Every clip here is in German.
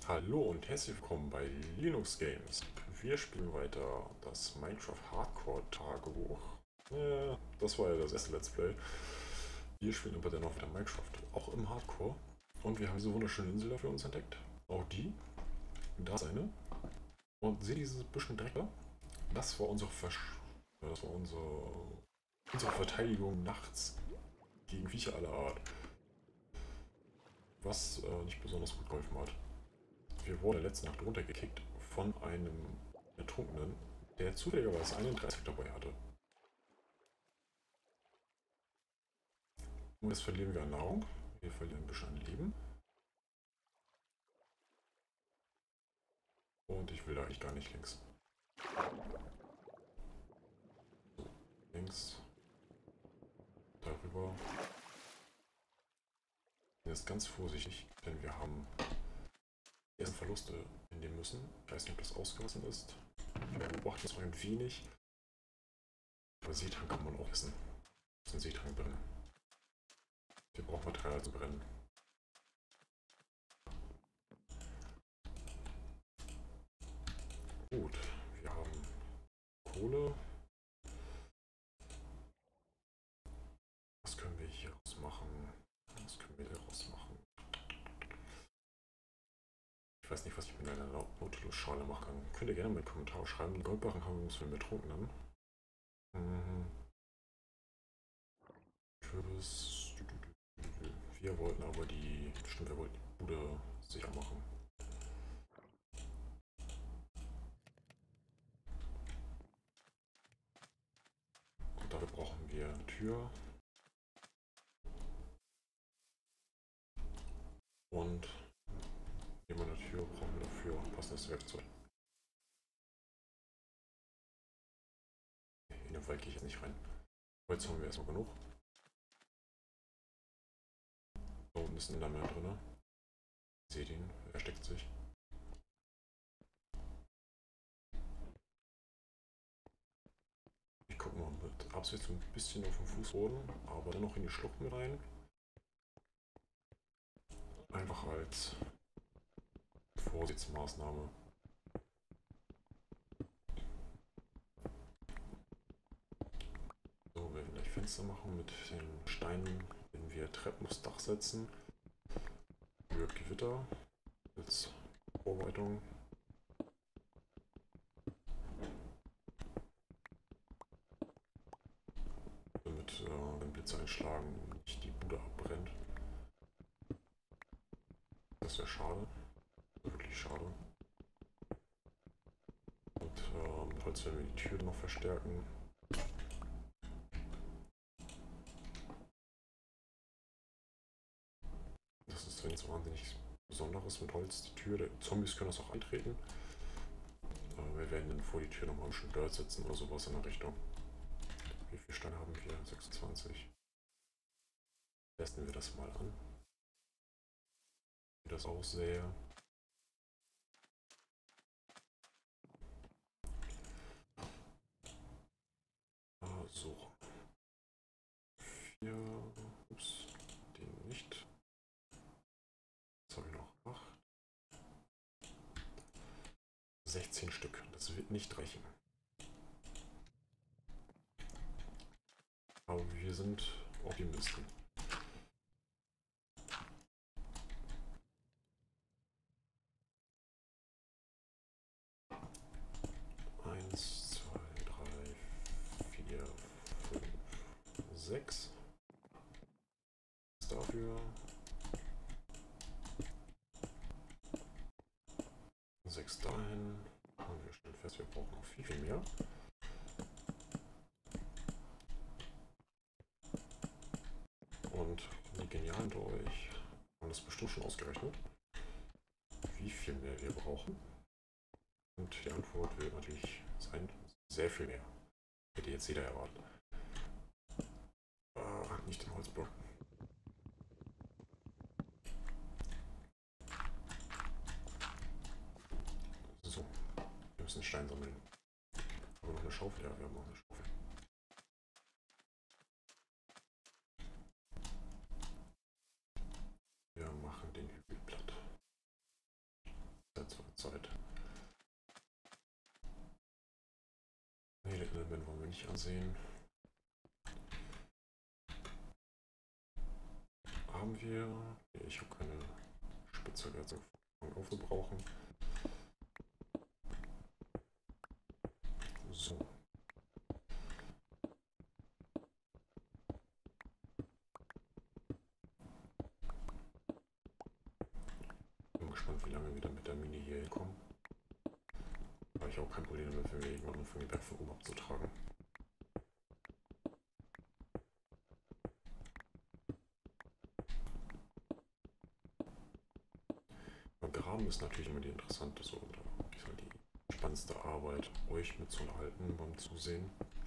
Hallo und herzlich willkommen bei Linux Games. Wir spielen weiter das Minecraft Hardcore Tagebuch. Das war ja das erste Let's Play. Wir spielen aber dennoch wieder Minecraft, auch im Hardcore. Und wir haben diese wunderschöne Insel da für uns entdeckt. Auch die. Da ist eine. Und seht dieses bisschen Dreck da? Das war das war unsere Verteidigung nachts gegen Viecher aller Art. Was nicht besonders gut geholfen hat. Wir wurden letzte Nacht runtergekickt von einem Ertrunkenen, der zufälligerweise einen 30 dabei hatte. Und jetzt verlieren wir an Nahrung. Wir verlieren ein bisschen an Leben. Und ich will da eigentlich gar nicht links. So, links. Darüber. Jetzt ganz vorsichtig, denn wir haben die ersten Verluste hinnehmen müssen. Ich weiß nicht, ob das ausgelassen ist. Wir beobachten es auch ein wenig. Aber Seetang kann man auch essen. Das ist ein Seetang brennen. Wir brauchen Material zu brennen. Gut, wir haben Kohle. Was können wir hier raus machen? Was können wir hier raus machen? Ich weiß nicht, was ich mit einer Nautilus-Schale machen kann. Könnt ihr gerne mal in die Kommentare schreiben. Die Goldbarren haben wir uns mit Betrunkenen. Kürbis. Wir wollten aber die. Stimmt, wir wollten die Bude sicher machen. Und dafür brauchen wir eine Tür. Und neben einer Tür brauchen wir dafür ein passendes Werkzeug. In den Wald gehe ich jetzt nicht rein. Jetzt haben wir erstmal genug. Da unten ist ein Enderman drin. Seht ihn, er steckt sich. Ich gucke mal mit Absicht so ein bisschen auf den Fußboden, aber dann noch in die Schlucht mit rein. Einfach als Vorsichtsmaßnahme. So, wir werden gleich Fenster machen mit den Steinen, wenn wir Treppen aufs Dach setzen. Für Gewitter als Vorbereitung. Damit, wenn Blitze einschlagen, nicht die Bude abbrennt. Das wäre schade. Wirklich schade. Und mit Holz werden wir die Tür noch verstärken. Das ist nichts wahnsinnig Besonderes mit Holz. Die Tür, die Zombies können das auch eintreten. Wir werden dann vor die Tür nochmal ein bisschen Dirt setzen oder sowas in der Richtung. Wie viele Steine haben wir? 26. Testen wir das mal an. Wie das aussähe. So. 4. Ups. Den nicht. Jetzt habe ich noch 8. 16 Stück. Das wird nicht reichen. Aber wir sind Optimisten. Eins, zwei, drei, vier, fünf, 6. Dafür 6 dahin. Und wir stellen fest, wir brauchen noch viel, viel mehr. Und die Genialen unter euch haben das bestimmt schon ausgerechnet, wie viel mehr wir brauchen. Und die Antwort wird natürlich sein, sehr viel mehr. Hätte jetzt jeder erwartet. Nicht den Holzblock. So, wir müssen Stein sammeln. Aber noch eine Schaufel? Ja, wir haben noch eine Schaufel. Wir machen den Hügel platt. Zeit. Ne, den Element wollen wir nicht ansehen. Haben wir... Nee, ich habe keine Spitzhacke jetzt aufgebrauchen. So. Bin gespannt, wie lange wir dann mit der Mini hier hinkommen. Habe ich auch kein Problem damit, wenn wir irgendwann anfangen, den Berg von oben abzutragen. Beim Graben ist natürlich immer die interessante, so, oder ich sag, die spannendste Arbeit, euch mitzuhalten beim Zusehen.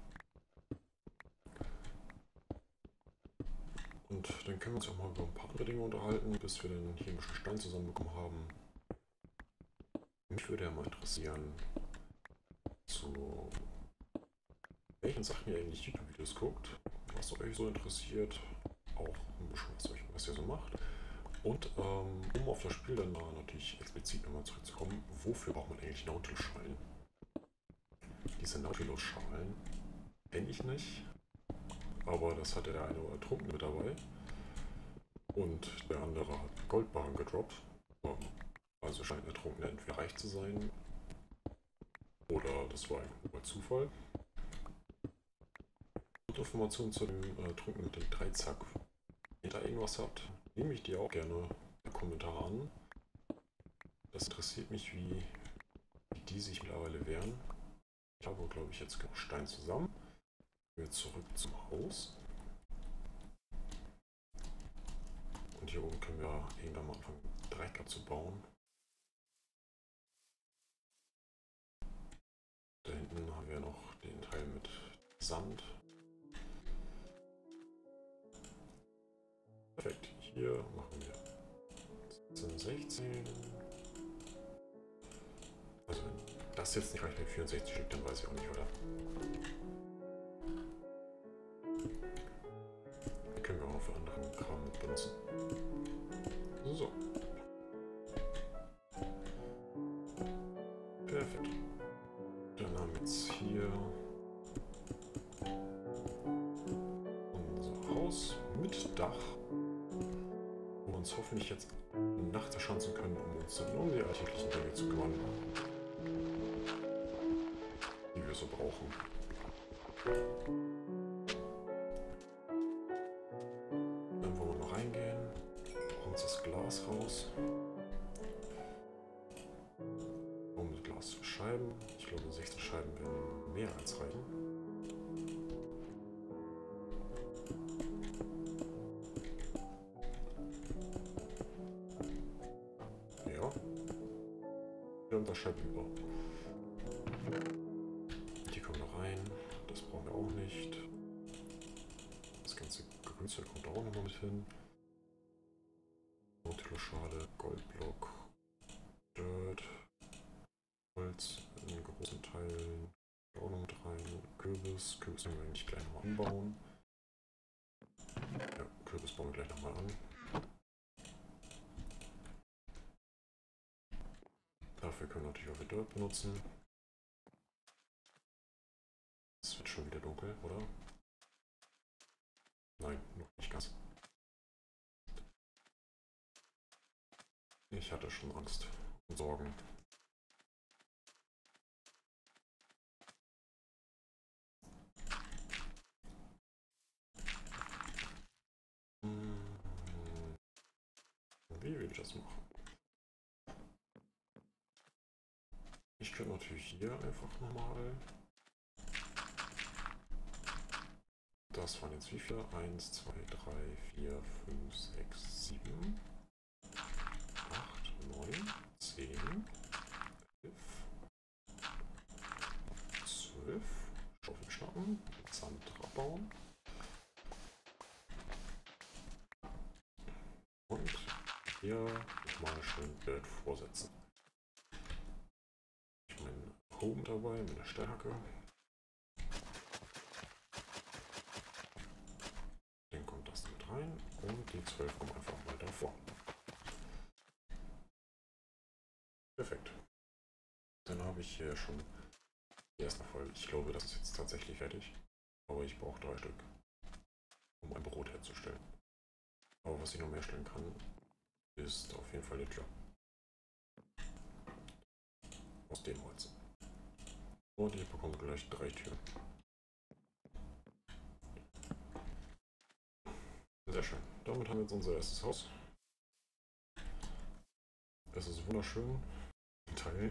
Und dann können wir uns auch mal über ein paar andere Dinge unterhalten, bis wir dann hier ein bisschen Stein zusammenbekommen haben. Mich würde ja mal interessieren, zu welchen Sachen ihr eigentlich YouTube-Videos guckt, was euch so interessiert, auch ein bisschen was ihr so macht. Und um auf das Spiel dann mal natürlich explizit nochmal zurückzukommen, wofür braucht man eigentlich Nautilus-Schalen? Diese Nautilus-Schalen kenne ich nicht, aber das hatte der eine oder Trunkene mit dabei. Und der andere hat Goldbarren gedroppt. Also scheint der Trunkene entweder reich zu sein oder das war ein hoher Zufall. Und Informationen zu dem Trunkene mit dem Dreizack. Wenn ihr da irgendwas habt, nehme ich die auch gerne in Kommentare an. Das interessiert mich, wie die sich mittlerweile wehren. Ich habe, glaube ich, jetzt genug Stein zusammen. Wir zurück zum Haus. Und hier oben können wir irgendwann mal anfangen, Dreieck abzubauen. Da hinten haben wir noch den Teil mit Sand. Perfekt. Hier machen wir 17, 16. Also wenn das jetzt nicht reicht mit 64 Stück, dann weiß ich auch nicht, oder? Die können wir auch für anderen Kram mit benutzen. So. Perfekt. Dann haben wir jetzt hier unser Haus mit Dach, wo wir uns hoffentlich jetzt nachts erschanzen können, um uns dann um die alltäglichen Dinge zu kümmern, die wir so brauchen. Dann wollen wir noch reingehen, brauchen uns das Glas raus. Mit Glasscheiben. Ich glaube 16 Scheiben werden mehr als reichen. Ja. Wir haben da Scheiben über. Die kommen noch rein. Das brauchen wir auch nicht. Das ganze Grünzeug kommt auch noch mal mit hin. Nautilus-Schale, Goldblock, Dirt, Holz in großen Teilen auch noch mit rein. Kürbis können wir eigentlich gleich nochmal anbauen. Ja, Kürbis bauen wir gleich nochmal an. Dafür können wir natürlich auch wieder Dirt benutzen. Es wird schon wieder dunkel, oder? Nein, noch nicht ganz. Ich hatte schon Angst und Sorgen. Wie will ich das machen? Ich könnte natürlich hier einfach nochmal... Das waren jetzt wie viele? 1, 2, 3, 4, 5, 6, 7, 8, 9, 10, 11, 12. Schaufel schnappen, Sand abbauen. Und hier mal schön Bild vorsetzen. Ich habe meinen Home dabei mit der Stärke. Dann kommt das mit rein und die 12 kommen einfach mal davor. Perfekt. Dann habe ich hier schon die erste Folge. Ich glaube, das ist jetzt tatsächlich fertig. Aber ich brauche 3 Stück, um ein Brot herzustellen. Aber was ich noch mehr stellen kann, ist auf jeden Fall der Tür. Aus dem Holz. Und ich bekomme gleich 3 Türen. Sehr schön. Damit haben wir jetzt unser erstes Haus. Es ist wunderschön. Teil.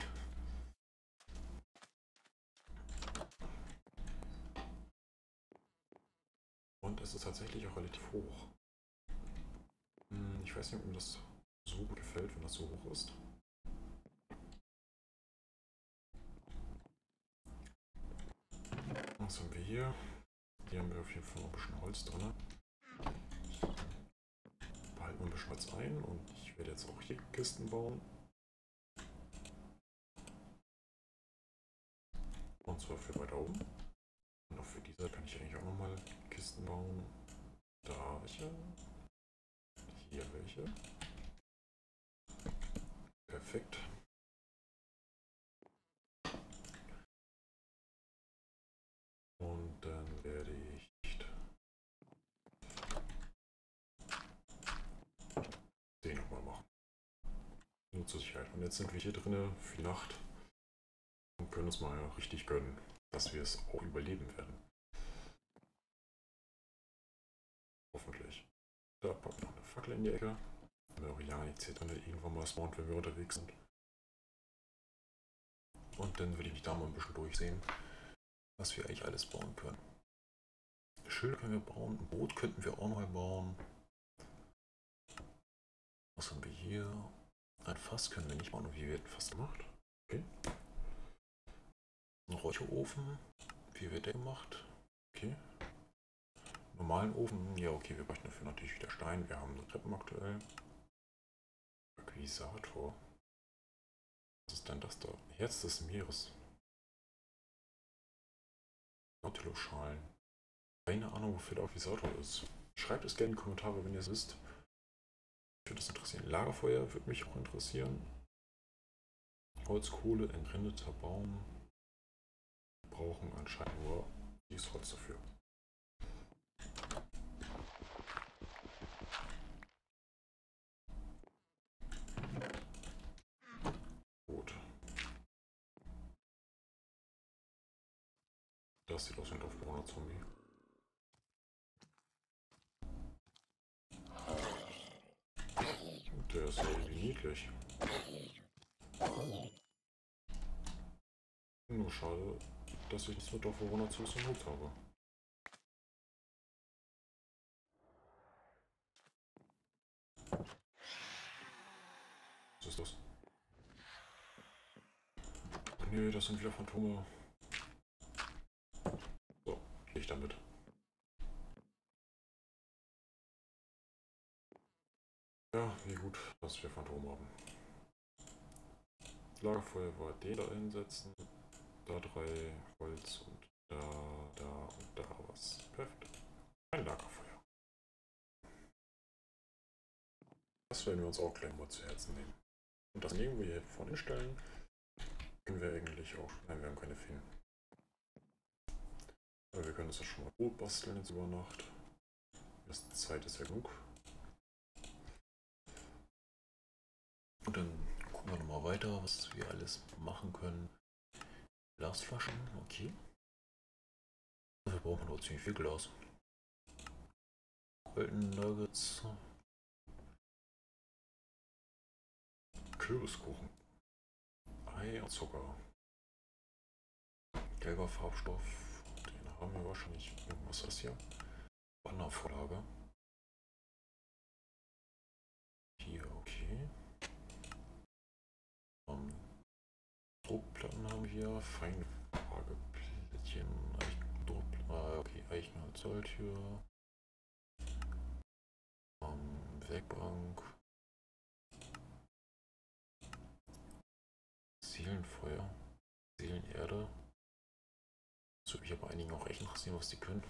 Und es ist tatsächlich auch relativ hoch. Ich weiß nicht, ob mir das so gut gefällt, wenn das so hoch ist. Was haben wir hier? Hier haben wir auf jeden Fall noch ein bisschen Holz drin. Behalten wir ein bisschen Holz ein und ich werde jetzt auch hier Kisten bauen. Und zwar für weiter oben. Und auch für diese kann ich eigentlich auch nochmal Kisten bauen. Da welche. Hier welche. Perfekt. Und dann werde ich den nochmal machen. Nur zur Sicherheit. Und jetzt sind wir hier drin für die Nacht und können uns mal richtig gönnen, dass wir es auch überleben werden. Hoffentlich. Da packen wir noch eine Fackel in die Ecke. Damit auch ja nichts hier drin irgendwann mal spawnt, wenn wir unterwegs sind. Und dann will ich mich da mal ein bisschen durchsehen, was wir eigentlich alles bauen können. Schilder können wir bauen, ein Boot könnten wir auch noch mal bauen. Was haben wir hier? Ein Fass können wir nicht bauen. Wie wird ein Fass gemacht? Okay. Ein Räucherofen. Wie wird der gemacht? Okay. Normalen Ofen. Ja, okay, wir bräuchten dafür natürlich wieder Stein. Wir haben Treppen aktuell. Akquisator. Was ist denn das da? Herz des Meeres. Nautilus-Schalen. Keine Ahnung, wofür der Akquisator ist. Schreibt es gerne in die Kommentare, wenn ihr es wisst. Mich würde das interessieren. Lagerfeuer würde mich auch interessieren. Holzkohle, entrendeter Baum. Wir brauchen anscheinend nur dieses Holz dafür. Gut. Das sieht aus wie ein Dorfbewohner-Zombie. Der ist ja irgendwie niedlich. Nur schade, dass ich nichts mit Dorfbewohner zu Hut habe. Was ist das? Nee, das sind wieder Phantome. So, gehe ich damit. Ja, wie gut, dass wir Phantome haben. Lagerfeuer war den da hinsetzen. Da 3 Holz und da was. Perfekt. Ein Lagerfeuer. Das werden wir uns auch gleich mal zu Herzen nehmen. Und das irgendwo hier vorne stellen, können wir eigentlich auch. Nein, wir haben keine Feen. Aber wir können das ja schon mal Brot basteln jetzt über Nacht. Die Zeit ist ja genug. Und dann gucken wir nochmal weiter, was wir alles machen können. Glasflaschen, okay. Dafür brauchen wir noch ziemlich viel Glas. Golden Nuggets. Kürbiskuchen. Ei und Zucker. Gelber Farbstoff. Den haben wir wahrscheinlich. Was ist das hier? Bannervorlage. Hier, okay. Druckplatten haben wir. Feinwageplättchen. Okay, Eichenholz, Zolltür. Werkbank. Seelenfeuer. Seelenerde. Das würde mich aber einigen auch echt interessieren, was die können.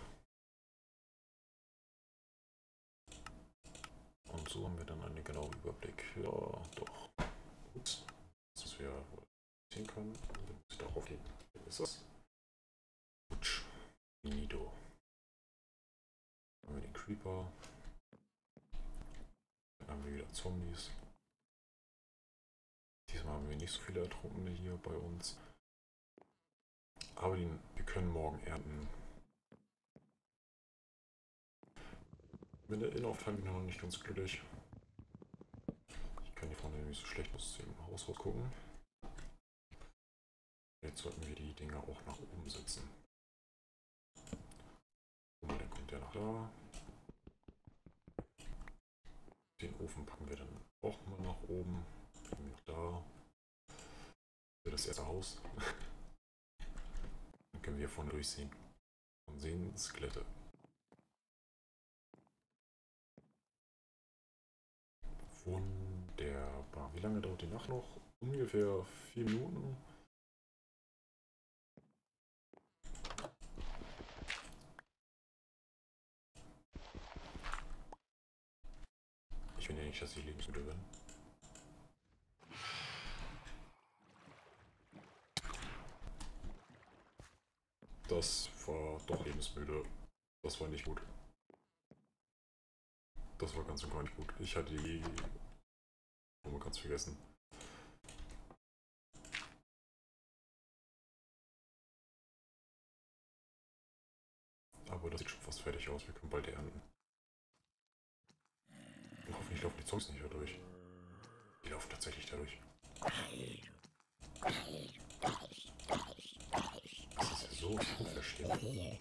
Und so haben wir dann einen genauen Überblick. Ja, doch. Ups. Das wäre wohl 10 sehen kann. Und dann muss ich darauf gehen. Wo ist das? Putsch. Nido. Dann haben wir den Creeper. Dann haben wir wieder Zombies. Diesmal haben wir nicht so viele Ertrunkene hier bei uns. Aber wir können morgen ernten. Mit der Innenaufteilung bin ich noch nicht ganz glücklich. Ich kann hier vorne nicht so schlecht aus dem Haus rausgucken. Jetzt sollten wir die Dinger auch nach oben setzen. Und dann kommt der nach da. Den Ofen packen wir dann auch mal nach oben. Nach da. Das erste Haus. Dann können wir hier vorne durchsehen. Und sehen Skelette. Wunderbar. Wie lange dauert die Nacht noch? Ungefähr 4 Minuten. Ich finde ja nicht, dass ich lebensmüde bin. Das war doch lebensmüde. Das war nicht gut. Das war ganz und gar nicht gut. Ich hatte die... Oh, man kann es vergessen. Aber das sieht schon fast fertig aus. Wir können bald ernten. Und hoffentlich laufen die Zombies nicht da durch. Die laufen tatsächlich dadurch. Das ist ja so unverschämt.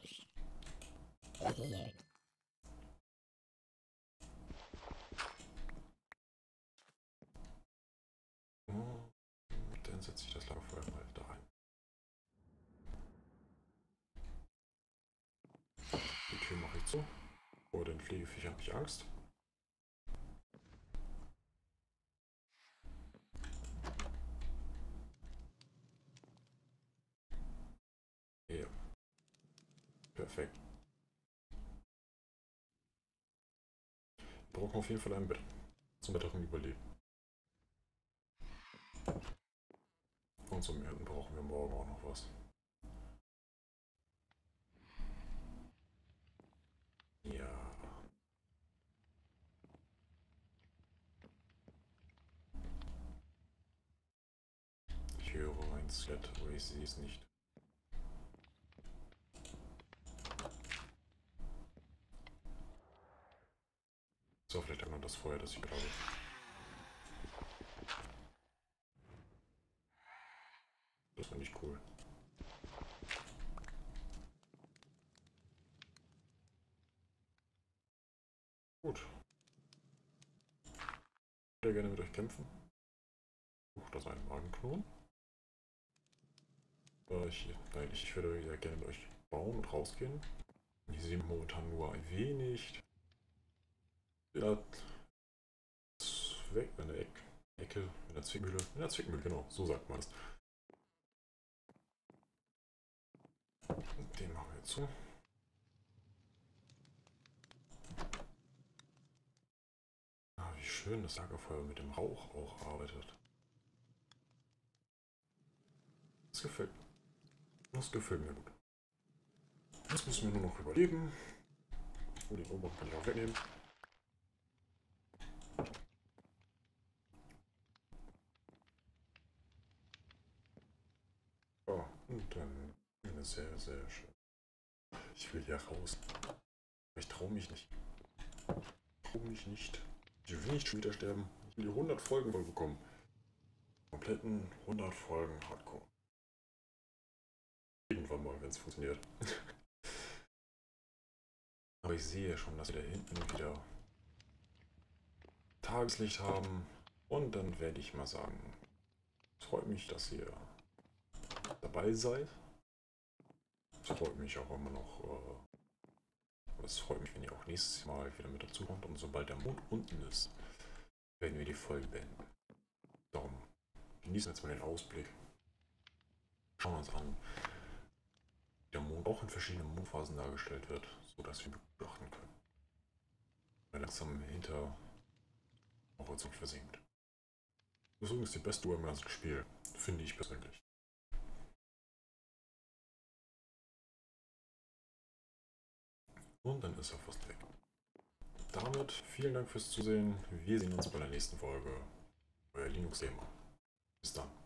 Dann setze ich das Lagerfeuer mal da rein. Die Tür mache ich zu. Vor den Pflegeviechern habe ich Angst. Ja. Perfekt. Wir brauchen auf jeden Fall ein Bett. Zum weiteren Überleben. Und zum Ernten brauchen wir morgen auch noch was. Ja. Ich höre ein Skelett, aber ich sehe es nicht. So, vielleicht einmal das Feuer, das ich gerade... Das war nicht cool. Gut. Ich würde gerne mit euch kämpfen. Das ist ein Magenknoten. Ich würde ja gerne mit euch bauen und rausgehen. Ich sehe momentan nur ein wenig. Ja, weg, eine Ecke in der Zwickmühle. In der Zwickmühle, genau, so sagt man es. Den machen wir jetzt zu. Ah, wie schön das Lagerfeuer mit dem Rauch auch arbeitet. Das gefällt mir. Das gefällt mir gut. Jetzt müssen wir nur noch überleben. Oh, den Ober kann ich auch wegnehmen. Oh, und dann sehr, sehr schön. Ich will hier raus. Ich traue mich nicht. Ich traue mich nicht. Ich will nicht schon wieder sterben. Ich will die 100 Folgen voll bekommen. Kompletten 100 Folgen Hardcore. Irgendwann mal, wenn es funktioniert. Aber ich sehe schon, dass wir da hinten wieder Tageslicht haben. Und dann werde ich mal sagen, es freut mich, dass ihr dabei seid. Es freut mich auch immer noch. Es freut mich, wenn ihr auch nächstes Mal wieder mit dazu kommt. Und sobald der Mond unten ist, werden wir die Folge beenden. Darum genießen wir jetzt mal den Ausblick. Schauen wir uns an, wie der Mond auch in verschiedenen Mondphasen dargestellt wird, sodass wir beobachten können. Weil langsam hinter Horizont versinkt. Das ist die beste Uhr im ganzen Spiel. finde ich persönlich. Und dann ist er fast weg. Damit vielen Dank fürs Zusehen. Wir sehen uns bei der nächsten Folge. Euer Linux Gamer. Bis dann.